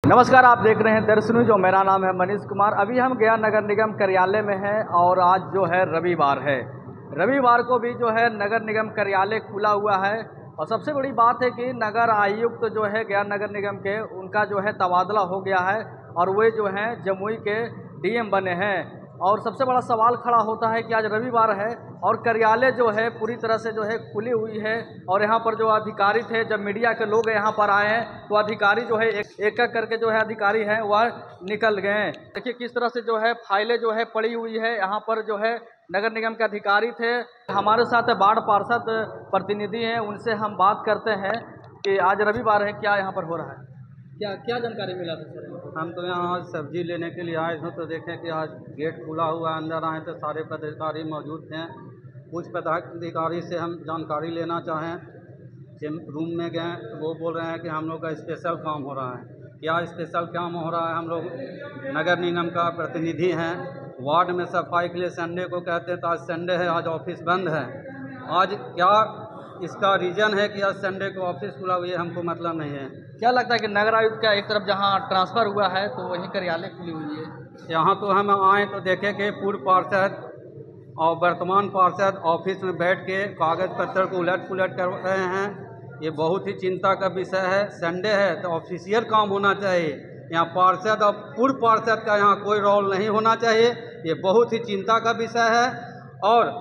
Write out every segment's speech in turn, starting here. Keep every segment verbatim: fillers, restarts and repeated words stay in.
नमस्कार, आप देख रहे हैं दर्शन न्यूज। जो मेरा नाम है मनीष कुमार। अभी हम गया नगर निगम कार्यालय में हैं और आज जो है रविवार है। रविवार को भी जो है नगर निगम कार्यालय खुला हुआ है और सबसे बड़ी बात है कि नगर आयुक्त जो है गया नगर निगम के, उनका जो है तबादला हो गया है और वे जो हैं जमुई के डीएम बने हैं। और सबसे बड़ा सवाल खड़ा होता है कि आज रविवार है और कार्यालय जो है पूरी तरह से जो है खुली हुई है और यहाँ पर जो अधिकारी थे, जब मीडिया के लोग यहाँ पर आए हैं तो अधिकारी जो है एक एक एक करके जो है अधिकारी हैं वह निकल गए हैं। देखिए किस तरह से जो है फाइलें जो है पड़ी हुई है। यहाँ पर जो है नगर निगम के अधिकारी थे। हमारे साथ वार्ड पार्षद प्रतिनिधि हैं, उनसे हम बात करते हैं कि आज रविवार है, क्या यहाँ पर हो रहा है, क्या क्या जानकारी मिला था सर? हम तो यहाँ आज सब्जी लेने के लिए आए थे तो देखें कि आज गेट खुला हुआ है। अंदर आए तो सारे पदाधिकारी मौजूद थे। कुछ पदाधिकारी से हम जानकारी लेना चाहें, रूम में गए तो वो बोल रहे हैं कि हम लोग का स्पेशल काम हो रहा है। क्या स्पेशल काम हो रहा है? हम लोग नगर निगम का प्रतिनिधि हैं, वार्ड में सफाई के लिए संडे को कहते हैं तो आज संडे है, आज ऑफिस बंद है। आज क्या इसका रीज़न है कि आज संडे को ऑफिस खुला हुआ है, हमको मतलब नहीं है। क्या लगता है कि नगर आयुक्त का एक तरफ जहां ट्रांसफ़र हुआ है तो वहीं कार्यालय खुली हुई है? यहाँ तो हम आए तो देखें कि पूर्व पार्षद और वर्तमान पार्षद ऑफिस में बैठ के कागज़ पत्तर को उलट पुलट कर रहे हैं। ये बहुत ही चिंता का विषय है। संडे है तो ऑफिशियल काम होना चाहिए। यहाँ पार्षद और पूर्व पार्षद का यहाँ कोई रोल नहीं होना चाहिए। ये बहुत ही चिंता का विषय है। और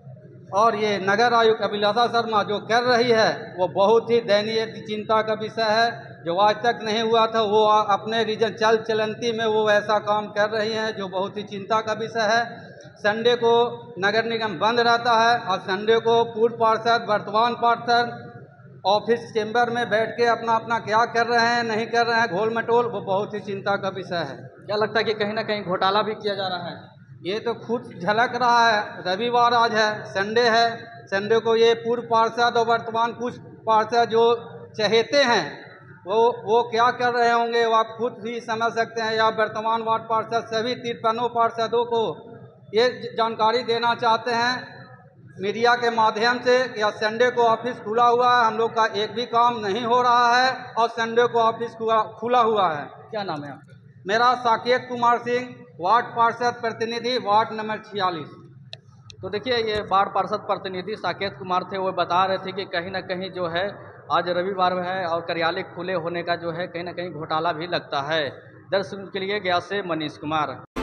और ये नगर आयुक्त अभिलाषा शर्मा जो कर रही है वो बहुत ही दयनीय चिंता का विषय है। जो आज तक नहीं हुआ था वो अपने रीजन चल चलंती में वो ऐसा काम कर रही हैं जो बहुत ही चिंता का विषय है। संडे को नगर निगम बंद रहता है और संडे को पूर्व पार्षद वर्तमान पार्षद ऑफिस चेंबर में बैठ के अपना अपना क्या कर रहे हैं नहीं कर रहे हैं घोल मटोल, वो बहुत ही चिंता का विषय है। क्या लगता है कि कहीं ना कहीं घोटाला भी किया जा रहा है? ये तो खुद झलक रहा है। रविवार आज है, संडे है। संडे को ये पूर्व पार्षद और वर्तमान कुछ पार्षद जो चहेते हैं वो वो क्या कर रहे होंगे वो आप खुद भी समझ सकते हैं। या वर्तमान वार्ड पार्षद सभी तिरपनों पार्षदों को ये जानकारी देना चाहते हैं मीडिया के माध्यम से कि आज संडे को ऑफिस खुला हुआ है, हम लोग का एक भी काम नहीं हो रहा है और संडे को ऑफिस खुला हुआ है। क्या नाम है आपका? मेरा साकेत कुमार सिंह, वार्ड पार्षद प्रतिनिधि, वार्ड नंबर छियालीस। तो देखिए ये वार्ड पार्षद प्रतिनिधि साकेत कुमार थे। वो बता रहे थे कि कहीं ना कहीं जो है आज रविवार है और कार्यालय खुले होने का जो है कहीं ना कहीं घोटाला भी लगता है। दर्शक के लिए गया से मनीष कुमार।